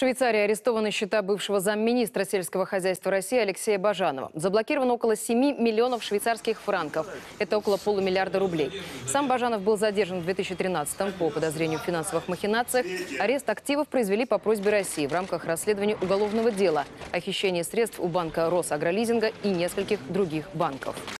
Швейцарии арестованы счета бывшего замминистра сельского хозяйства России Алексея Бажанова. Заблокировано около 7 миллионов швейцарских франков. Это около полумиллиарда рублей. Сам Бажанов был задержан в 2013-м по подозрению в финансовых махинациях. Арест активов произвели по просьбе России в рамках расследования уголовного дела о хищении средств у банка Росагролизинга и нескольких других банков.